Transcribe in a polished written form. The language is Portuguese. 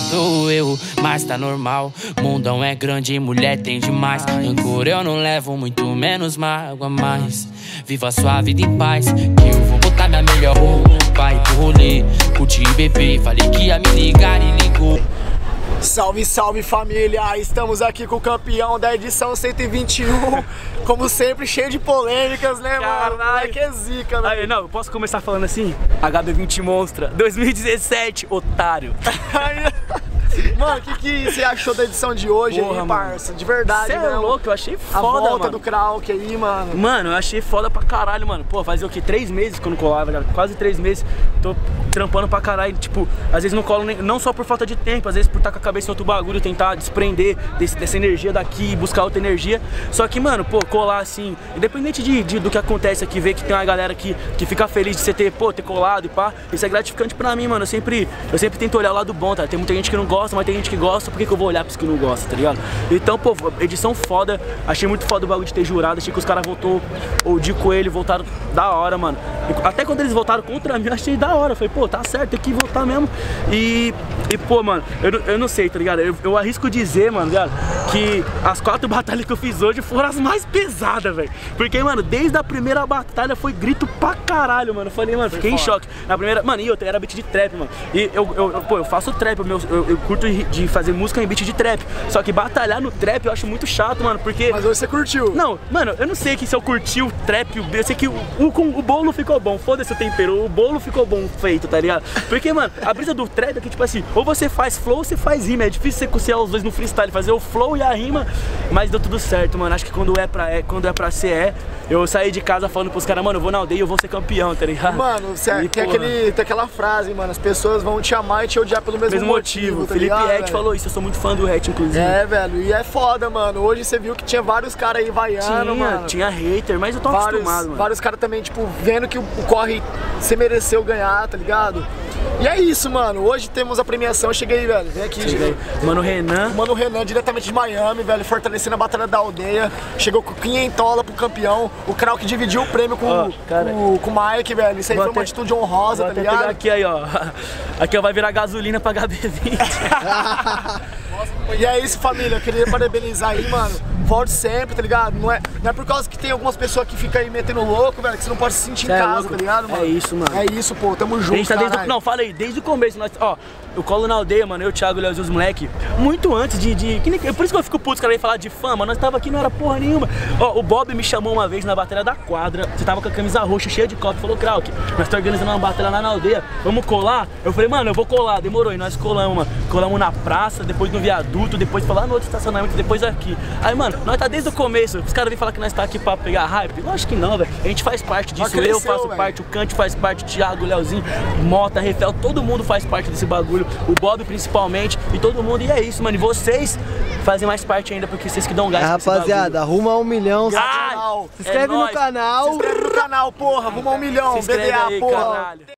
doeu, mas tá normal. Mundão é grande, mulher tem demais. Rancor eu não levo, muito menos mágoa mais. Viva a sua vida em paz, que eu vou botar minha melhor roupa e pro rolê, curtir e beber. Falei que ia me ligar e ligou. Salve, salve família! Estamos aqui com o campeão da edição 121. Como sempre, cheio de polêmicas, né, mano? É que é zica, velho. Aí, não, eu posso começar falando assim? HB20 Monstra, 2017, otário. Mano, o que você achou da edição de hoje, porra, aí, parça? De verdade, cê é mano. louco, eu achei foda, a volta mano. do Krauk aí, mano. Mano, eu achei foda pra caralho, mano. Pô, fazia o quê? 3 meses que eu não colava, já. Quase 3 meses. Tô trampando pra caralho. Tipo, às vezes não colo nem, não só por falta de tempo, às vezes por estar com a cabeça em outro bagulho, tentar desprender dessa energia daqui e buscar outra energia. Só que, mano, pô, colar assim, independente do que acontece aqui, ver que tem uma galera que fica feliz de você ter colado e pá, isso é gratificante pra mim, mano. Eu sempre tento olhar o lado bom, tá? Tem muita gente que não gosta, mas tem gente que gosta, por que eu vou olhar pros que não gostam, tá ligado? Então, pô, edição foda, achei muito foda o bagulho de ter jurado, achei que os caras voltou, o Di Coelho, voltaram da hora, mano. Até quando eles voltaram contra mim, eu achei da hora, falei, pô, tá certo, tem que voltar mesmo. E pô, mano, eu não sei, tá ligado? Eu arrisco dizer, mano, ligado? Que as 4 batalhas que eu fiz hoje foram as mais pesadas, velho. Porque, mano, desde a primeira batalha foi grito pra caralho, mano. Eu falei, mano, fiquei em choque. Na primeira, mano, e outra, era beat de trap, mano. E pô, eu faço trap, eu curto de fazer música em beat de trap. Só que batalhar no trap eu acho muito chato, mano, porque... Mas hoje você curtiu. Não, mano, eu não sei que se eu curti o trap, eu sei que o bolo ficou bom, foda-se o tempero, o bolo ficou bom feito, tá ligado? Porque, mano, a brisa do trap é que, tipo assim, ou você faz flow ou você faz rima. É difícil você cozinhar os dois no freestyle, fazer o flow e a rima, mas deu tudo certo, mano. Acho que quando é pra ser, eu saí de casa falando pros caras, mano, eu vou na aldeia e eu vou ser campeão, tá ligado? Mano, tem aquela frase, mano, as pessoas vão te amar e te odiar pelo mesmo motivo, tá Felipe ligado, Rett falou isso, eu sou muito fã do Rett, inclusive. É, velho, e é foda, mano. Hoje você viu que tinha vários caras aí vaiando, mano. Tinha hater, mas eu tô acostumado, mano. Vários caras também, tipo, vendo que o corre você mereceu ganhar, tá ligado? E é isso, mano. Hoje temos a premiação. Cheguei, velho. Vem aqui, cheguei. Mano Renan, diretamente de Miami, velho, fortalecendo a batalha da aldeia. Chegou com 500 pro campeão. O Krauk dividiu o prêmio com o Mike, velho. Isso aí foi uma atitude honrosa, tá ligado? Pegar aqui, aí, ó. Aqui, ó, vai virar gasolina pra HB20. E é isso, família. Eu queria parabenizar aí, mano. Volte sempre, tá ligado? Não é por causa que tem algumas pessoas que ficam aí metendo louco, velho, que você não pode se sentir em casa, tá ligado, mano? É isso, mano. É isso, pô. Tamo junto, Não, fala aí, desde o começo, nós, ó, eu colo na aldeia, mano, eu, o Thiago, o Léo e os moleque, muito antes por isso que eu fico puto, os caras aí falar de fama, nós tava aqui, não era porra nenhuma. Ó, o Bob me chamou uma vez na batalha da quadra, você tava com a camisa roxa, cheia de copo, falou, Krauk, nós tá organizando uma batalha lá na aldeia, vamos colar? Eu falei, mano, eu vou colar, demorou, e nós colamos, mano. Colamos na praça, depois no viaduto, depois foi lá no outro estacionamento, depois aqui. Aí, mano, nós tá desde o começo, os caras vêm falar que nós tá aqui pra pegar hype, lógico que não, velho, a gente faz parte disso, eu faço parte, o Cante faz parte, o Thiago, o Leozinho, Mota, Refel, todo mundo faz parte desse bagulho, o Bob principalmente, e todo mundo, e é isso, mano, e vocês fazem mais parte ainda, porque vocês que dão gás pra esse bagulho. Rapaziada, rumo a 1 milhão, se inscreve no canal. Se inscreve no canal, porra, rumo a 1 milhão, se inscreve BDA, aí, porra. caralho.